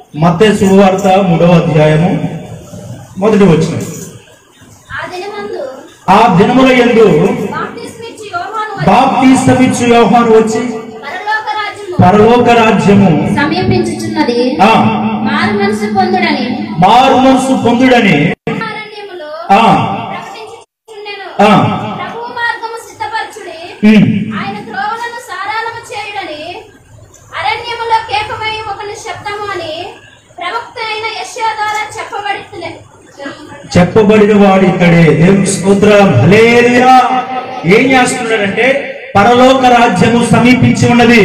మత్తయి శుభవార్త 3వ అధ్యాయము 1వ వచనం. ఆ దినముల యందు బాప్తిస్మమిచ్చు యోహాను వచ్చి పరలోక రాజ్యము సమీపించుచున్నది, మారు మనసు పొందుడని ఆయన త్రోవలను సారాలము చేయుడని అరణ్యములో కేకమై ఒకని శబ్దము అని ప్రవక్త అయిన యెషయా ద్వారా చెప్పబడిన వాడు ఇక్కడే. దేవుని స్తోత్రం, హల్లెలూయా. ఏం చేస్తున్నాడంటే పరలోక రాజ్యము సమీపించి ఉన్నది.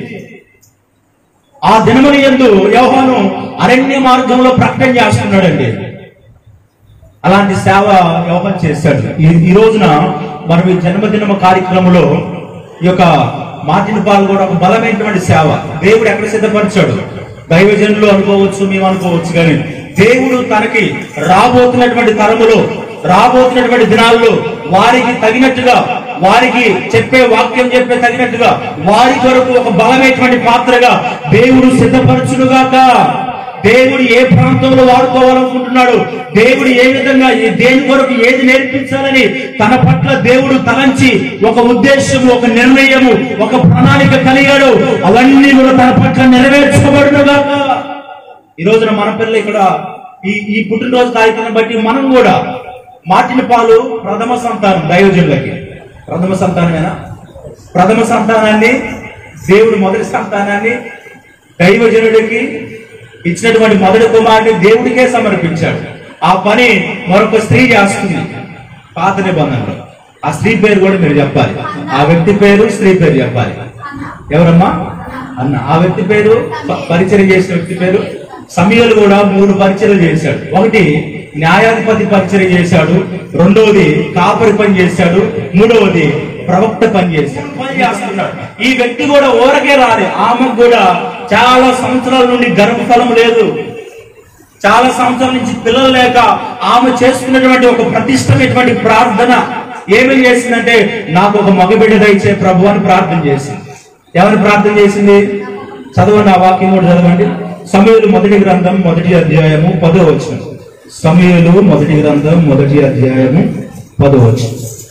ఆ దినముల యందు యోహాను అరణ్య మార్గంలో ప్రకటన చేస్తున్నాడండి. అలాంటి సేవ యోహాను చేశాడు. ఈ రోజున మనం ఈ జన్మదిన కార్యక్రమంలో ఈ యొక్క మార్టిన్ పాల్ కూడా ఒక బలమైనటువంటి సేవ దేవుడు ఎక్కడ సిద్ధపరిచాడు. దైవజనులు అనుకోవచ్చు, మేము అనుకోవచ్చు, కానీ దేవుడు తనకి రాబోతున్నటువంటి తరములో, రాబోతున్నటువంటి దినాల్లో వారికి తగినట్టుగా, వారికి చెప్పే వాక్యం చెప్పే తగినట్టుగా వారి కొరకు ఒక బలమైనటువంటి పాత్రగా దేవుడు సిద్ధపరచునుగాక. దేవుడు ఏ ప్రాంతంలో వాడుకోవాలనుకుంటున్నాడు, దేవుడు ఏ విధంగా దేని కొరకు ఏది నేర్పించాలని తన పట్ల దేవుడు తలంచి ఒక ఉద్దేశము, ఒక నిర్ణయము, ఒక ప్రణాళిక కలిగాడు. అవన్నీ కూడా తన పట్ల నెరవేర్చుకోబడునుగాక. ఈ రోజున మన పిల్లలు ఇక్కడ ఈ పుట్టినరోజు కార్యక్రమం బట్టి మనం కూడా మార్టిన్ పాలు ప్రథమ సంతానం, దైవజనులకి ప్రథమ సంతానమేనా? ప్రథమ సంతానాన్ని దేవుడు మొదటి సంతానాన్ని దైవజనుడికి ఇచ్చినటువంటి మొదటి కుమారుని దేవుడికే సమర్పించాడు. ఆ పని మరొక స్త్రీ చేస్తుంది పాత నిబంధనలో. ఆ స్త్రీ పేరు కూడా మీరు చెప్పాలి. ఆ వ్యక్తి పేరు, స్త్రీ పేరు చెప్పాలి. ఎవరమ్మా? అన్న. ఆ వ్యక్తి పేరు, పరిచయం చేసిన వ్యక్తి పేరు. సమూయేలు కూడా 3 పరిచయం చేశాడు. ఒకటి న్యాయాధిపతి పరిచయం చేశాడు, రెండవది కాపరి పని చేశాడు, మూడవది ప్రవక్త పని చేశాడు. ఈ వ్యక్తి కూడా ఊరకే రాలే. ఆమెకు కూడా చాలా సంవత్సరాల నుండి గర్భఫలం లేదు, చాలా సంవత్సరాల నుంచి పిల్లలు లేక ఆమె చేసుకున్నటువంటి ఒక ప్రతిష్టమైనటువంటి ప్రార్థన ఏమేమి చేసిందంటే, నాకు ఒక మగబిడ్డ దయచే ప్రభు అని ప్రార్థన చేసింది. ఎవరు ప్రార్థన చేసింది? చదవండి, ఆ వాక్యం కూడా చదవండి. సమూయేలు మొదటి గ్రంథం 1వ అధ్యాయము 10వ వచనం. సమూయేలు మొదటి గ్రంథం 1వ అధ్యాయము 10వ వచనం.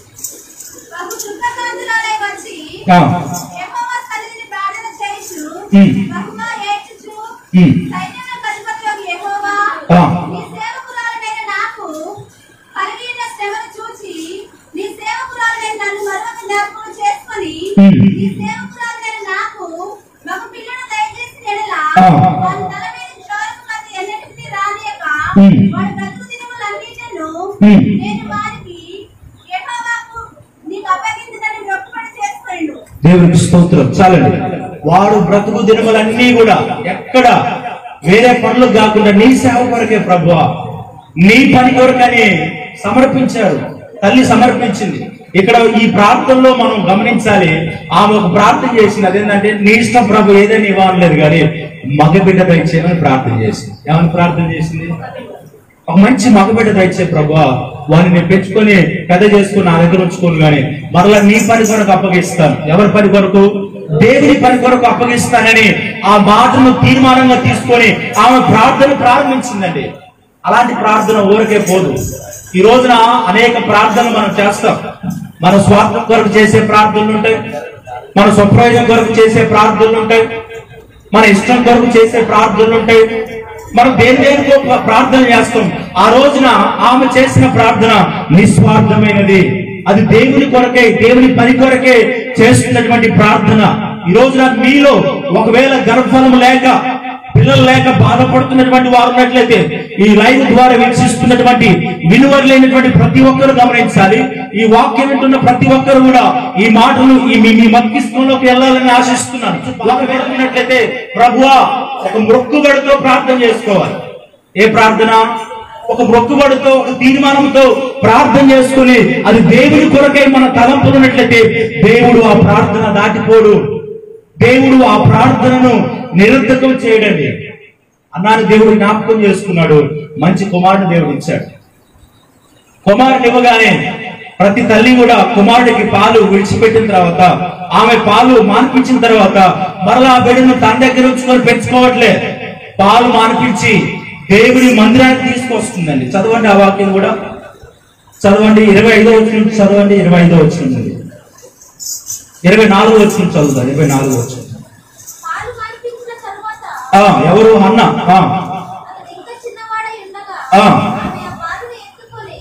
దేవునికి స్తోత్రం. చాలండి. వాడు బ్రతుకు దినములన్నీ కూడా ఎక్కడ వేరే పనులు కాకుండా నీ సేవ కొరకే ప్రభువా, నీ పని కొరకని సమర్పించారు. తల్లి సమర్పించింది. ఇక్కడ ఈ ప్రార్థనలో మనం గమనించాలి, ఆమె ఒక ప్రార్థన చేసింది. అదేంటంటే, నీ ఇష్టం ప్రభు, ఏదైనా ఇవ్వలేదు కానీ మగబిడ్డ దయచేయమని ప్రార్థన చేసింది. ఏమని ప్రార్థన చేసింది? ఒక మంచి మగబిడ్డ దయచే ప్రభువా, వాడిని నేను పెంచుకొని పెద్ద చేసుకుని నా దగ్గర ఉంచుకోను, కానీ మరలా నీ పని కొరకు అప్పగిస్తాను. ఎవరి పని కొరకు? దేవుని పని కొరకు అప్పగిస్తానని ఆ మాటను తీర్మానంగా తీసుకొని ఆమె ప్రార్థన ప్రారంభించిందండి. అలాంటి ప్రార్థన ఊరికే పోదు. ఈ రోజున అనేక ప్రార్థనలు మనం చేస్తాం. మన స్వార్థం కొరకు చేసే ప్రార్థనలు ఉంటాయి, మన స్వప్రయోజనం కొరకు చేసే ప్రార్థనలు ఉంటాయి, మన ఇష్టం కొరకు చేసే ప్రార్థనలు ఉంటాయి. మనం దేనికో ప్రార్థన చేస్తాం. ఆ రోజున ఆమె చేసిన ప్రార్థన నిస్వార్థమైనది. అది దేవుని కొరకే, దేవుని పని కొరకే చేస్తున్నటువంటి ప్రార్థన. ఈ రోజున మీలో ఒకవేళ గర్భఫలం లేక, పిల్లలు లేక బాధపడుతున్నటువంటి వారు ఉన్నట్లయితే ఈ లైవ్ ద్వారా వీక్షిస్తున్నటువంటి విలువలేనటువంటి ప్రతి ఒక్కరు గమనించాలి. ఈ వాక్యం వింటున్న ప్రతి ఒక్కరు కూడా ఈ మాటలు మీ మస్తిష్కంలోకి వెళ్ళాలని ఆశిస్తున్నాను. ఒకవేళ ఉన్నట్లయితే ప్రభువా, ఒక మొక్కుబడితో ప్రార్థన చేసుకోవాలి. ఏ ప్రార్థన? ఒక మొక్కుబడితో, ఒక తీర్మానంతో ప్రార్థన చేసుకుని అది దేవుడి కొరకై మన తలంపులు ఉన్నట్లయితే దేవుడు ఆ ప్రార్థన దాటిపోడు. దేవుడు ఆ ప్రార్థనను నిరర్థకం చేయడండి అన్నాను. దేవుడు జ్ఞాపకం చేసుకున్నాడు. మంచి కుమారుడు దేవుడు ఇచ్చాడు. కుమారుడు ఇవ్వగానే ప్రతి తల్లి కూడా కుమారుడికి పాలు విడిచిపెట్టిన తర్వాత, ఆమె పాలు మాన్పించిన తర్వాత మరలా ఆ బిడ్డను తన దగ్గర ఉంచుకొని పెంచుకోవట్లే. పాలు మానిపించి దేవుని మందిరానికి తీసుకొస్తుందండి. చదవండి ఆ వాక్యం కూడా, చదవండి. 25వ వచనం నుంచి చదవండి. 25వ వచనం నుండి 24వ వచనం చదువుతారు. 24వ వచనం. పాలు మానిపించిన తరువాత ఎవరు? అన్న. అతడు ఇంకా చిన్నవాడై ఉండగా ఆమె ఆ పాలును ఎత్తుకొని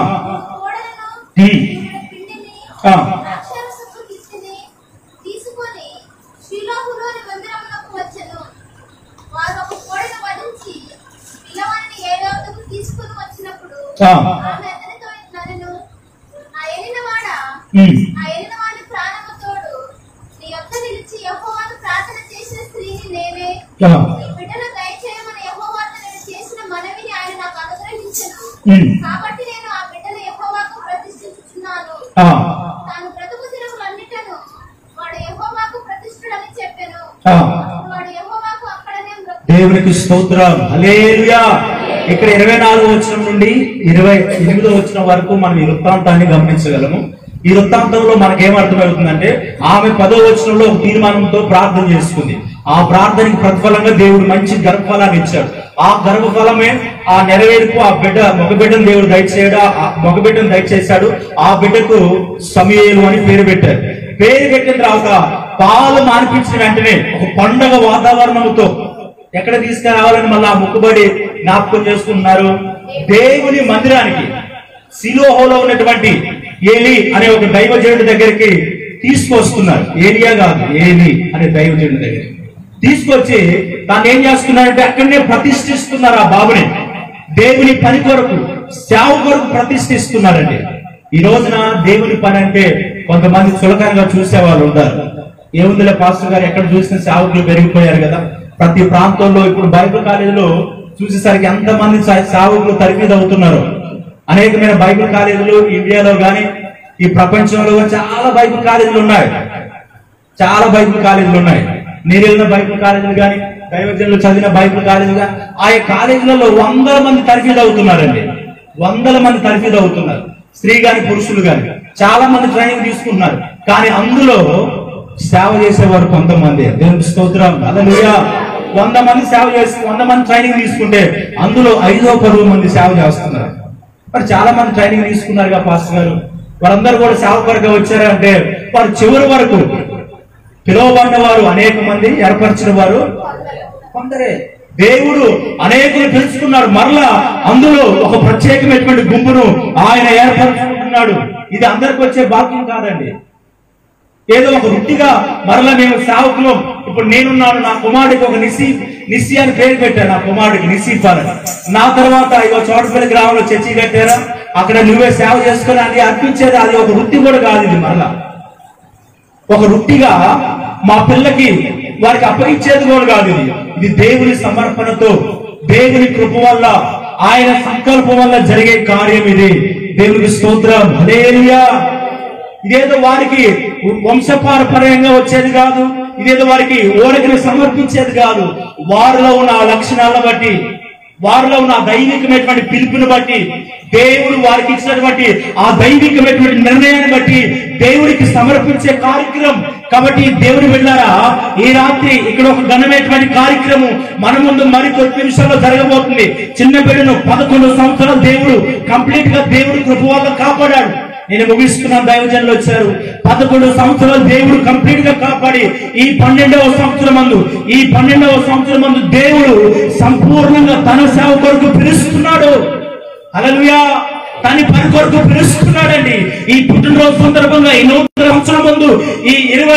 కోడలను పిండిని ద్రాక్షారసపు గిన్నెని తీసుకొని షిలోహులోని మందిరమునకు వచ్చెను. వారు ఒక కోడెను వధించి పిల్లవాడిని ఏడవకు తీసుకుని వచ్చినప్పుడు ఆమె అతనితో నన్ను నా ఏలినవాడా, నా ఏలినవాని ప్రాణము తోడు నీ యొద్ద నిలిచి యెహోవాను ప్రార్థన చేసిన స్త్రీని నేనే. ఈ బిడ్డను దయచేయమని యెహోవాతో నేను చేసిన మనవిని ఆయన నాకు అనుగ్రహించెను. కాబట్టి నేను ఆ బిడ్డను యెహోవాకు ప్రతిష్ఠించుచున్నాను. తాను బ్రతుకు దినములన్నిటను వాడు యెహోవాకు ప్రతిష్ఠుడని చెప్పెను. వాడు యెహోవాకు అక్కడనే దేవునికి స్తోత్రం. హల్లెలూయా. ఇక్కడ 24వ వచనం నుండి 28వ వచనం వరకు మనం ఈ వృత్తాంతాన్ని గమనించగలము. ఈ వృత్తాంతంలో మనకేమర్థమవుతుందంటే, ఆమె 10వ వచనంలో ఒక తీర్మానంతో ప్రార్థన చేసుకుంది. ఆ ప్రార్థనకి ప్రతిఫలంగా దేవుడు మంచి గర్భఫలాన్ని ఇచ్చాడు. ఆ గర్భఫలమే ఆ నెరవేర్పు. ఆ బిడ్డ మగబిడ్డను దేవుడు మగబిడ్డను దయచేశాడు. ఆ బిడ్డకు సమూయేలు అని పేరు పెట్టారు. పేరు పెట్టిన తర్వాత పాలు మానిపించిన వెంటనే ఒక పండగ వాతావరణంతో ఎక్కడ తీసుకురావాలని మళ్ళీ ఆ మొక్కుబడి జ్ఞాపకం చేసుకుంటున్నారు. దేవుని మందిరానికి సిలోహోలో ఉన్నటువంటి ఏలి అనే ఒక దైవజనుడి దగ్గరికి తీసుకొస్తున్నారు. ఏలియా కాదు, ఏలి అనే దైవజనుడి దగ్గరికి తీసుకొచ్చి తాను ఏం చేస్తున్నారంటే అక్కడనే ప్రతిష్ఠిస్తున్నారు. ఆ బాబుని దేవుని పని కొరకు, సేవ కొరకు ప్రతిష్ఠిస్తున్నారండి. ఈ రోజున దేవుని పని అంటే కొంతమంది చులకనగా చూసే వాళ్ళు ఉంటారు. ఏముందిలే పాస్టర్ గారు, ఎక్కడ చూసిన సేవకులు పెరిగిపోయారు కదా. ప్రతి ప్రాంతంలో ఇప్పుడు బైబిల్ కాలేజీలో చూసేసరికి ఎంతమంది సేవకులు తరబీదు అవుతున్నారు. అనేకమైన బైబిల్ కాలేజీలు ఇండియాలో గాని ఈ ప్రపంచంలో చాలా బైబిల్ కాలేజీలు ఉన్నాయి. చాలా బైబిల్ కాలేజీలు ఉన్నాయి. నేను వెళ్ళిన బైబిల్ కాలేజీలు కానీ, దైవజనులు చదివిన బైబిల్ కాలేజీలు కానీ, ఆయా కాలేజీలలో 100 మంది తరబీదు అవుతున్నారండి. 100 మంది తరబీదు అవుతున్నారు. స్త్రీ గాని పురుషులు గాని చాలా మంది ట్రైనింగ్ తీసుకుంటున్నారు. కానీ అందులో సేవ చేసేవారు కొంతమంది. దేవునికి స్తోత్రం. హల్లెలూయా. 100 మంది సేవ చేసి 100 మంది ట్రైనింగ్ తీసుకుంటే అందులో 5-10 మంది సేవ చేస్తున్నారు. మరి చాలా మంది ట్రైనింగ్ తీసుకున్నారుగా పాస్టర్ గారు, వారందరూ కూడా సేవ కొరకు వచ్చారు అంటే వారు చివరి వరకు పిలువబడిన వారు అనేక మంది, ఏర్పరిచిన వారు కొందరే. దేవుడు అనేకులు పిలుచుకున్నాడు. మరలా అందులో ఒక ప్రత్యేకమైనటువంటి గుంపును ఆయన ఏర్పరచుకుంటున్నాడు. ఇది అందరికి వచ్చే భాగ్యం కాదండి. ఏదో ఒక వృత్తిగా మరలా మేము సేవకులు. ఇప్పుడు నేనున్నాను, నా కుమారుడికి ఒక నిస్సి అని పేరు పెట్టాను. నా కుమారుడికి నిస్సిఫార్. నా తర్వాత ఇగో చోటపల్లి గ్రామంలో చర్చి కట్టారా, అక్కడ నువ్వే సేవ చేసుకుని అది అర్పించేది. అది ఒక వృత్తి కూడా కాదు. ఇది మరలా ఒక వృత్తిగా మా పిల్లకి వారికి అప్పగించేది కూడా కాదు. ఇది దేవుని సమర్పణతో, దేవుని కృప వల్ల, ఆయన సంకల్పం వల్ల జరిగే కార్యం ఇది. దేవునికి స్తోత్రం. హల్లెలూయా. ఇదేదో వారికి వంశపారపర్యంగా వచ్చేది కాదు. ఇదేదో వారికి ఓడకిని సమర్పించేది కాదు. వారిలో ఉన్న ఆ లక్షణాలను బట్టి, వారిలో ఉన్న దైవికమైనటువంటి పిలుపుని బట్టి, దేవుడు వారికి ఇచ్చినటువంటి ఆ దైవికమైనటువంటి నిర్ణయాన్ని బట్టి దేవుడికి సమర్పించే కార్యక్రమం. కాబట్టి దేవుడు వెళ్ళారా, ఈ రాత్రి ఇక్కడ ఒక ఘనమైనటువంటి కార్యక్రమం మన ముందు మరి కొద్ది నిమిషాల్లో జరగబోతుంది. చిన్న బిడ్డను 11 సంవత్సరాలు దేవుడు కంప్లీట్ గా దేవుడి కృప వల్ల కాపాడాడు. నేను ముగిస్తున్నాను. దైవజనులు వచ్చారు. 11 సంవత్సరాలు దేవుడు కంప్లీట్ గా కాపాడి ఈ 12వ సంవత్సరం మందు దేవుడు సంపూర్ణంగా తన సేవ కొరకు పిలుస్తున్నాడు. హల్లెలూయా. తన పని కొరకు పిలుస్తున్నాడండి. ఈ పుట్టినరోజు సందర్భంగా ఈ నూతన సంవత్సరం ముందు ఈ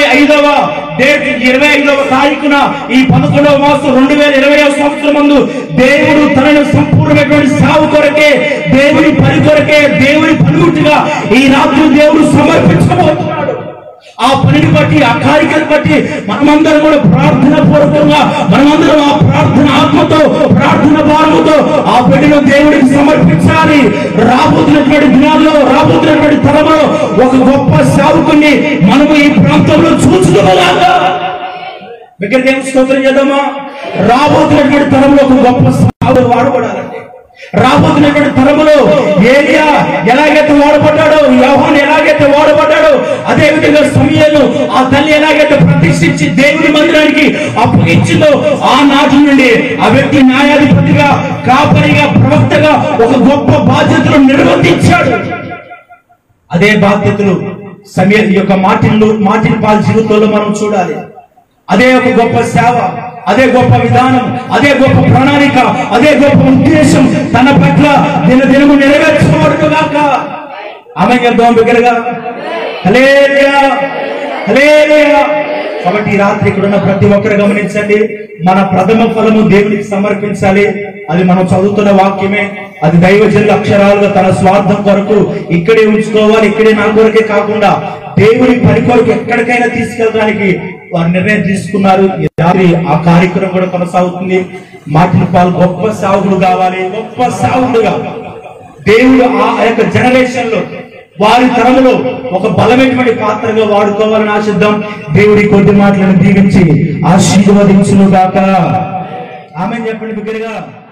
25వ తారీఖున ఈ 11వ మాసం 2020వ సంవత్సరం ముందు దేవుడు తనను సంపూర్ణమైనటువంటి సేవ కొరకే, దేవుని పని కొరకే, దేవుని పనిముట్టుగా ఈ రాత్రి దేవుడు సమర్పించబోతున్నాడు. ఆ పనిని బట్టి, ఆ కార్యక్రమం బట్టి మనమందరం కూడా ప్రార్థన పూర్వకంగా, మనమందరం ఆ ప్రార్థన ఆత్మతో, ప్రార్థన భారముతో ఆ బిడ్డను దేవుడికి సమర్పించాలి. రాబోతున్నటువంటి దినాల్లో, రాబోతున్నటువంటి తరంలో ఒక గొప్ప సేవకుని మనము ఈ ప్రాంతంలో చూసుకోవాలా. దగ్గర దేవుని స్తోత్రం చేద్దామా. రాబోతున్నటువంటి తరంలో ఒక గొప్ప సేవకుడు వాడబడాలండి. రాబోతున్నటువంటి తరములో ఏలియా ఎలాగైతే వాడబడ్డాడో, యోహాను ఎలాగైతే వాడబడ్డాడో, అదే విధంగా సమూయేలు ఆ తల్లి ఎలాగైతే ప్రతిష్ఠించి దేవుని మందిరానికి అప్పగించిందో, ఆనాటి నుండి ఆ వ్యక్తి న్యాయాధిపతిగా, కాపరిగా, ప్రవక్తగా ఒక గొప్ప బాధ్యతలు నిర్వర్తించాడు. అదే బాధ్యతలు సమూయేలు యొక్క మార్టిన్ పాల్ జీవితంలో మనం చూడాలి. అదే ఒక గొప్ప సేవ, అదే గొప్ప విధానం, అదే గొప్ప ప్రణాళిక, అదే గొప్ప ఉద్దేశం తన పట్ల దినదినము నెరవేర్చుకోవడుగాక. ఆమె చెప్దాం బిగ్గరగా, హల్లెలూయా, హల్లెలూయా. కాబట్టి ఈ రాత్రి ఇక్కడ ఉన్న ప్రతి ఒక్కరు గమనించండి, మన ప్రథమ ఫలము దేవునికి సమర్పించాలి. అది మనం చదువుతున్న వాక్యమే. అది దైవజనుల అక్షరాలుగా తన స్వార్థం కొరకు ఇక్కడే ఉంచుకోవాలి, ఇక్కడే నా కొరకే కాకుండా దేవుని పని కొరకు ఎక్కడికైనా తీసుకెళ్ళడానికి వారు నిర్ణయం తీసుకున్నారు. ఈ రాత్రి ఆ కార్యక్రమం కూడా కొనసాగుతుంది. మార్టిన్ పాల్ గొప్ప సావుకుడు కావాలి, గొప్ప సావుకుడుగా దేవుడు ఆ యొక్క జనరేషన్ లో, వారి తరములో ఒక బలమైనటువంటి పాత్రగా వాడుకోవాలని ఆశిద్దాం. దేవుడి కొద్ది మాటలను దీవించి ఆశీర్వదించును గాక. ఆమేన్ చెప్పండి బిగ్గరగా.